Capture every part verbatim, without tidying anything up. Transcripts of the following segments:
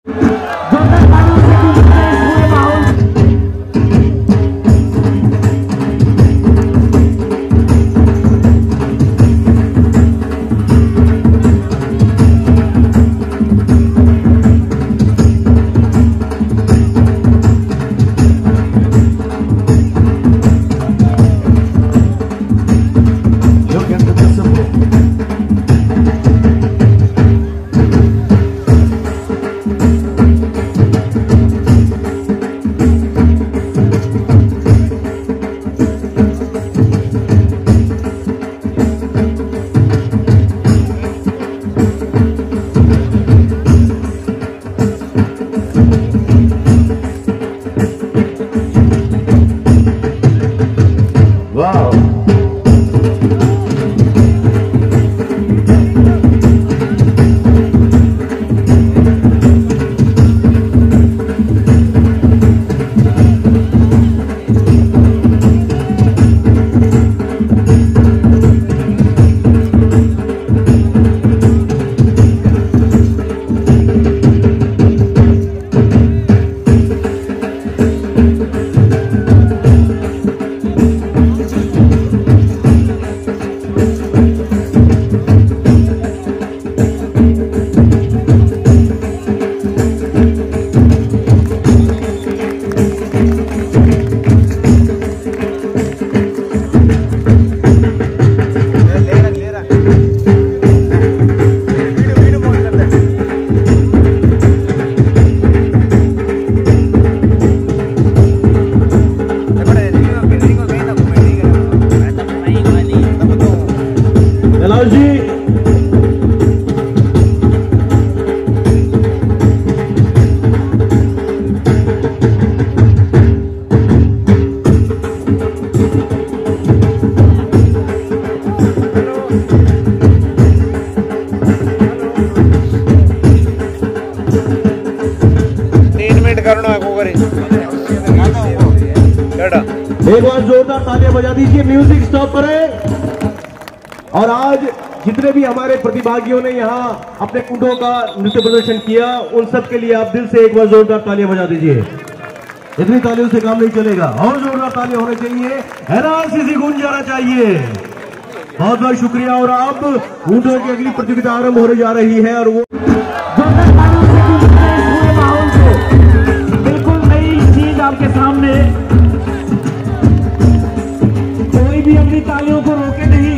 एक बार जोरदार तालियां बजा दीजिए, म्यूजिक स्टॉप करें। और आज जितने भी हमारे प्रतिभागियों ने यहाँ अपने कुंडों का नृत्य प्रदर्शन किया, उन सब के लिए आप दिल से एक बार जोरदार तालियां बजा दीजिए। इतनी तालियों से काम नहीं चलेगा, और जोरदार तालियां होने चाहिए, एनआरसीसी गूंज जाना चाहिए। बहुत बहुत शुक्रिया। और अब कुंडों की अगली प्रतियोगिता आरंभ होने जा रही है, और वो बिल्कुल नई चीज आपके सामने, कोई भी अपनी तालियों को रोके नहीं।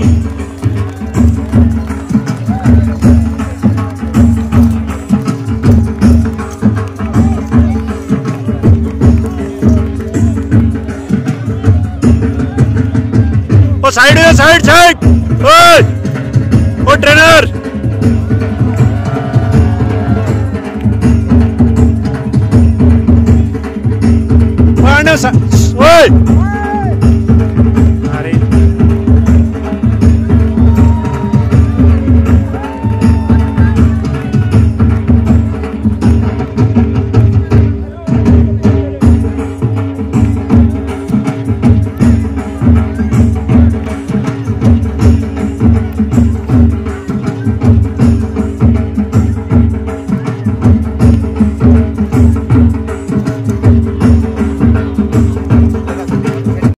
ओ साइड है, साइड साइड। ओए ओ ट्रेनर, ओए